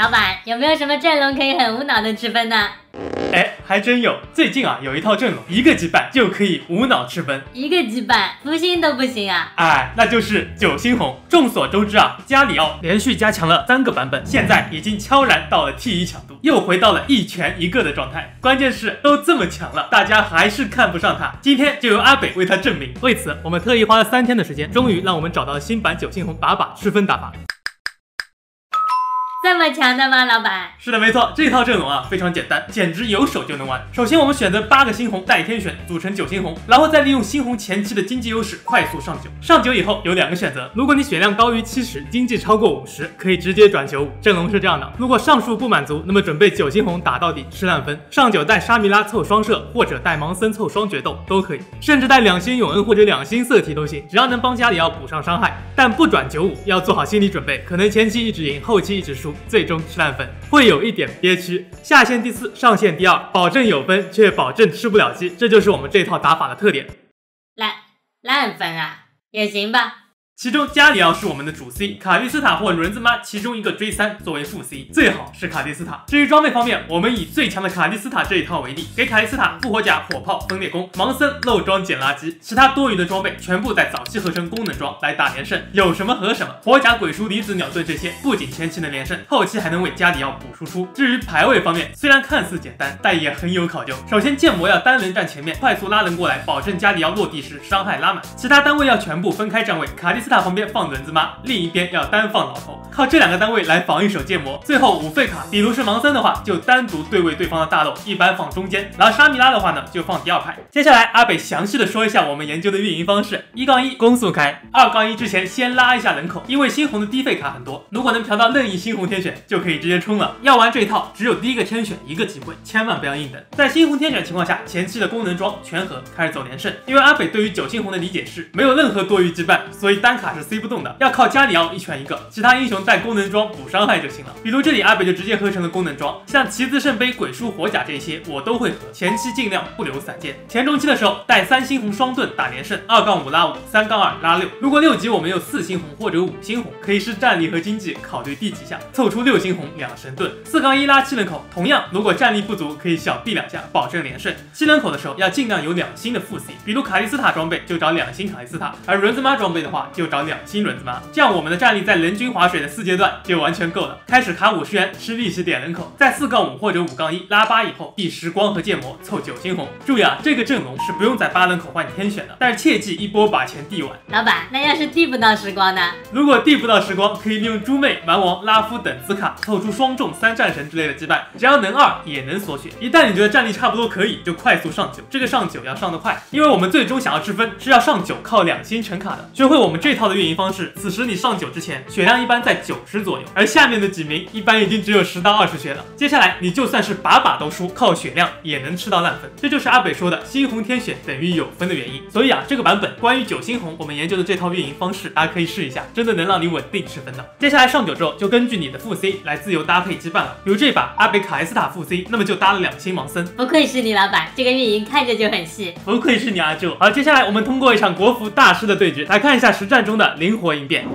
老板，有没有什么阵容可以很无脑的吃分呢？ 哎，还真有。最近啊，有一套阵容，一个击败就可以无脑吃分。 一个击败，福星都不行啊！ 哎，那就是9星红。众所周知啊，加里奥连续加强了3个版本，现在已经悄然到了 T1强度，又回到了一拳一个的状态。关键是都这么强了，大家还是看不上他。今天就由阿北为他证明。为此，我们特意花了3天的时间，终于让我们找到了新版9星红把把吃分打法。 这么强的吗，老板？ 是的，没错，这套阵容啊非常简单，简直有手就能玩。首先我们选择8个星红带天选，组成9星红，然后再利用星红前期的经济优势快速上9。上9以后有2个选择，如果你血量高于70，经济超过50，可以直接转95。阵容是这样的，如果上述不满足，那么准备9星红打到底吃烂分。上9带沙弥拉凑双射，或者带盲僧凑双决斗都可以，甚至带2星永恩或者2星色提都行，只要能帮加里奥补上伤害。但不转95，要做好心理准备，可能前期一直赢，后期一直输，最终吃烂分，会有一点憋屈。下线第4，上线第2，保证有分，却保证吃不了鸡，这就是我们这套打法的特点。 烂分啊，也行吧。 其中加里奥是我们的主 C， 卡蒂斯塔或轮子妈其中一个追3作为副 C， 最好是卡蒂斯塔。至于装备方面，我们以最强的卡蒂斯塔这一套为例，给卡蒂斯塔复活甲、火炮、分裂弓、盲僧漏装捡垃圾，其他多余的装备全部在早期合成功能装来打连胜，有什么合什么。火甲、鬼书、离子、鸟盾这些不仅前期能连胜，后期还能为加里奥补输出。至于排位方面，虽然看似简单，但也很有考究。首先剑魔要单人站前面，快速拉人过来，保证加里奥落地时伤害拉满，其他单位要全部分开站位，卡蒂斯塔旁边放轮子妈，另一边要单放老头，靠这2个单位来防一手剑魔。最后5费卡，比如是盲僧的话，就单独对位对方的大漏，一般放中间，然后沙弥拉的话呢，就放第2排。接下来阿北详细的说一下我们研究的运营方式：1-1攻速开，2-1之前先拉一下人口，因为星红的低费卡很多，如果能嫖到任意星红天选，就可以直接冲了。要玩这一套，只有第1个天选1个机会，千万不要硬等。在星红天选情况下，前期的功能装全合开始走连胜，因为阿北对于9星红的理解是没有任何多余羁绊，所以单卡是 C 不动的，要靠加里奥一拳一个，其他英雄带功能装补伤害就行了。比如这里阿北就直接合成了功能装，像旗子圣杯、鬼书、火甲这些我都会合，前期尽量不留散件。前中期的时候带3星红双盾打连胜，2-5拉5，3-2拉6。如果6级我们有4星红或者5星红，可以视战力和经济考虑第几项，凑出6星红2神盾。4-1拉7人口，同样如果战力不足，可以小避2下，保证连胜。7人口的时候要尽量有2星的副 C， 比如卡蒂斯塔装备就找2星卡蒂斯塔，而轮子妈装备的话就找2星轮子妈，这样我们的战力在人均划水的4阶段就完全够了。开始卡50元吃利息点人口，在4-5或者5-1拉8以后，避时光和剑魔凑9星红。注意啊，这个阵容是不用在8人口换天选的，但是切记一波把钱递完。 老板，那要是递不到时光呢？ 如果递不到时光，可以利用猪妹、蛮王、拉夫等子卡凑出双重3战神之类的羁绊，只要能2也能锁血。一旦你觉得战力差不多可以，就快速上9。这个上9要上得快，因为我们最终想要吃分是要上9靠2星成卡的。学会我们这套的运营方式，此时你上9之前血量一般在90左右，而下面的几名一般已经只有10到20血了。接下来你就算是把把都输，靠血量也能吃到烂分。这就是阿北说的星红天选等于有分的原因。所以啊，这个版本关于9星红我们研究的这套运营方式，大家可以试一下，真的能让你稳定吃分的。接下来上9之后，就根据你的副 C 来自由搭配羁绊了。比如这把阿北卡莱斯塔副 C， 那么就搭了2星盲僧。 不愧是你老板，这个运营看着就很细。 不愧是你阿舅。好，接下来我们通过一场国服大师的对决，来看一下实战中的灵活应变。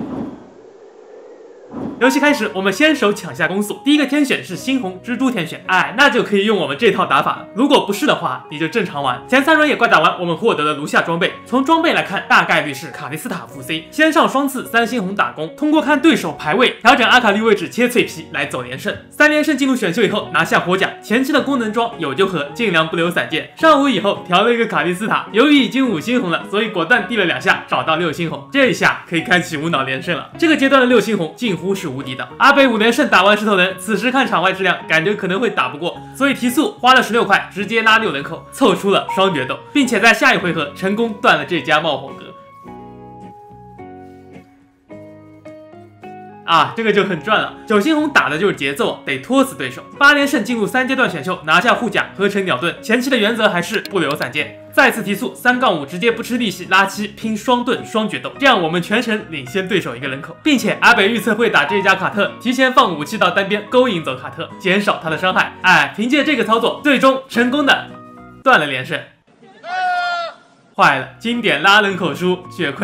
游戏开始，我们先手抢下攻速。第1个天选是猩红蜘蛛天选，那就可以用我们这套打法了。如果不是的话，你就正常玩。前3轮野怪打完，我们获得了如下装备。从装备来看，大概率是卡蒂斯塔副 C， 先上双刺3星红打工，通过看对手排位，调整阿卡丽位置切脆皮来走连胜。3连胜进入选秀以后，拿下火甲。前期的功能装有就合，尽量不留散件。上5以后调了一个卡蒂斯塔，由于已经5星红了，所以果断递了2下，找到6星红。这一下可以开启无脑连胜了。这个阶段的6星红近乎是无敌的。阿北5连胜打完石头人，此时看场外质量，感觉可能会打不过，所以提速花了16块，直接拉6人口，凑出了双决斗，并且在下一回合成功断了这家冒火阁。这个就很赚了。9星红打的就是节奏，得拖死对手。8连胜进入3阶段选秀，拿下护甲，合成鸟盾。前期的原则还是不留散件。再次提速3-5，直接不吃利息拉7拼双盾双决斗，这样我们全程领先对手1个人口，并且阿北预测会打这家卡特，提前放武器到单边勾引走卡特，减少他的伤害。凭借这个操作，最终成功的断了连胜。坏了，经典拉人口输，血亏啊！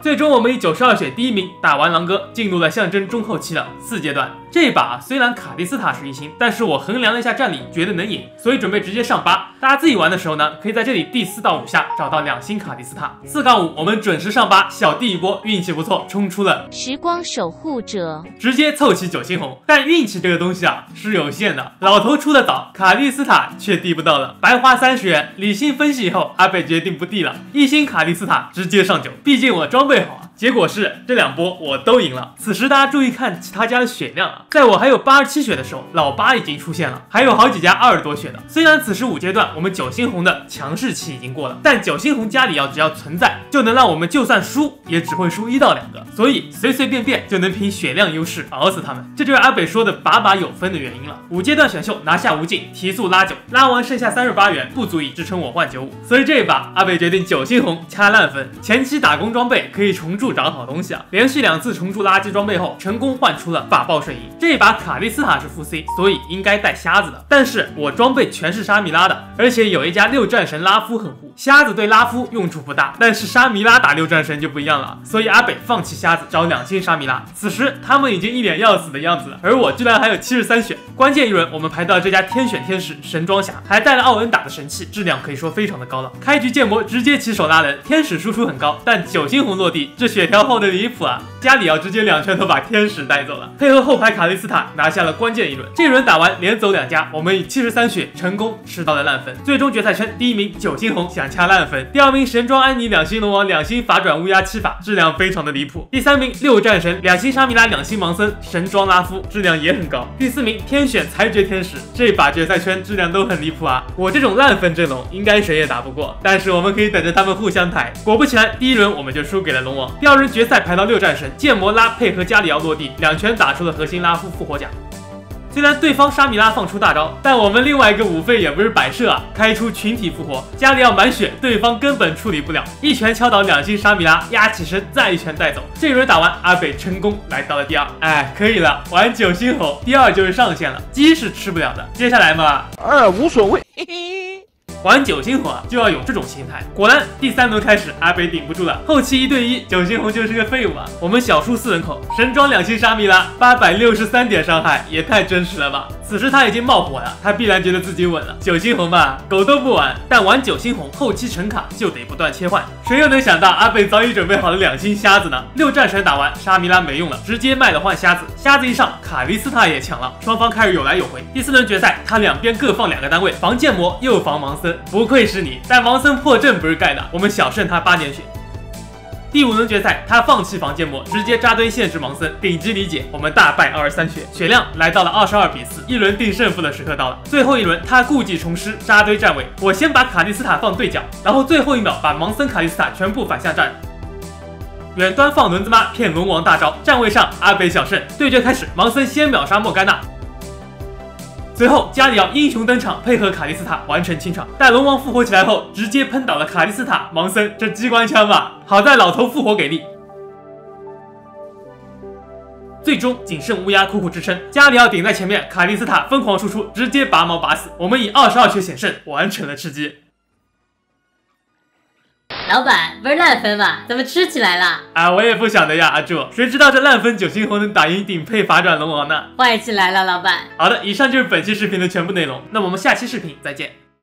最终我们以92血第1名打完狼哥，进入了象征中后期的4阶段。这一把虽然卡蒂斯塔是1星，但是我衡量了一下战力，觉得能赢，所以准备直接上8。大家自己玩的时候呢，可以在这里第4到5下找到2星卡蒂斯塔。4-5我们准时上8，小弟一波，运气不错，冲出了时光守护者， 直接凑齐9星红。但运气这个东西啊是有限的，老头出的早，卡蒂斯塔却递不到了。白花30元，理性分析以后，阿北决定不递了，1星卡蒂斯塔直接上9，毕竟我装备好啊。结果是这2波我都赢了。此时大家注意看其他家的血量啊，在我还有87血的时候，老八已经出现了，还有好几家20多血的。虽然此时5阶段我们9星红的强势期已经过了，但9星红加里奥只要存在，就能让我们就算输也只会输1到2个，所以随随便便就能凭血量优势熬死他们。这就是阿北说的把把有分的原因了。5阶段选秀拿下无尽，提速拉9，拉完剩下38元，不足以支撑我换95，所以这一把阿北决定9星红掐烂分。前期打工装备可以重铸找好东西啊，连续2次重铸垃圾装备后，成功换出了法爆瞬移。这一把卡蒂斯塔是副 C， 所以应该带瞎子的，但是我装备全是沙弥拉的，而且有一家6战神拉夫很护，瞎子对拉夫用处不大，但是沙弥拉打6战神就不一样了，所以阿北放弃瞎子找2星沙弥拉。此时他们已经一脸要死的样子了，而我居然还有73血。关键一轮我们排到这家天选天使神装侠，还带了奥恩打的神器，质量可以说非常的高了。开局剑魔直接起手拉人，天使输出很高，但9星红落地，这血条厚的离谱啊！加里奥直接2拳头把天使带走了，配合后排卡蒂斯塔拿下了关键一轮。这一轮打完连走2家，我们以73血成功吃到了烂分。最终决赛圈第1名9星红想掐烂分，第2名神装安妮2星龙王2星法转乌鸦7法，质量非常的离谱。第3名6战神2星沙弥拉2星盲僧神装拉夫，质量也很高。第4名天选裁决天使，这把决赛圈质量都很离谱啊！我这种烂分阵容应该谁也打不过，但是我们可以等着他们互相抬。果不其然，第1轮我们就输给了龙王。第2轮决赛排到6战神，剑魔拉配合加里奥落地，2拳打出了核心拉夫复活甲。虽然对方沙弥拉放出大招，但我们另外一个5费也不是摆设啊，开出群体复活，加里奥满血，对方根本处理不了，1拳敲倒2星沙弥拉，压起身再1拳带走。这一轮打完，阿北成功来到了第2，哎，可以了，玩9星红，第2就是上线了，鸡是吃不了的。接下来嘛， 无所谓。 玩9星红啊，就要有这种心态。果然，第3轮开始，阿北顶不住了，后期1对1，9星红就是个废物啊。我们小输4人口，神装2星沙弥拉，863点伤害，也太真实了吧！此时他已经冒火了，他必然觉得自己稳了。9星红嘛，狗都不玩。但玩9星红，后期成卡就得不断切换。谁又能想到阿北早已准备好了2星瞎子呢？6战神打完，沙弥拉没用了，直接卖了换瞎子。瞎子一上，卡蒂斯塔也抢了，双方开始有来有回。第4轮决赛，他两边各放2个单位，防剑魔又防盲僧，不愧是你。但盲僧破阵不是盖的，我们小胜他8点血。第5轮决赛，他放弃防剑魔，直接扎堆限制盲僧，顶级理解，我们大败23血，血量来到了22-4，一轮定胜负的时刻到了。最后一轮，他故技重施，扎堆站位，我先把卡蒂斯塔放对角，然后最后1秒把盲僧卡蒂斯塔全部反向站。远端放轮子妈骗龙王大招，站位上阿北小胜，对决开始，盲僧先秒杀莫甘娜。随后加里奥英雄登场，配合卡蒂斯塔完成清场，但龙王复活起来后直接喷倒了卡蒂斯塔，盲僧这机关枪吧，好在老头复活给力。最终仅剩乌鸦苦苦支撑，加里奥顶在前面，卡蒂斯塔疯狂输出，直接拔毛拔死，我们以22血险胜完成了吃鸡。 老板，不是烂分吗？怎么吃起来了？ 啊，我也不晓得呀，阿柱，谁知道这烂分9星红能打赢顶配法转龙王呢？ 坏起来了，老板。 好的，以上就是本期视频的全部内容，那我们下期视频再见。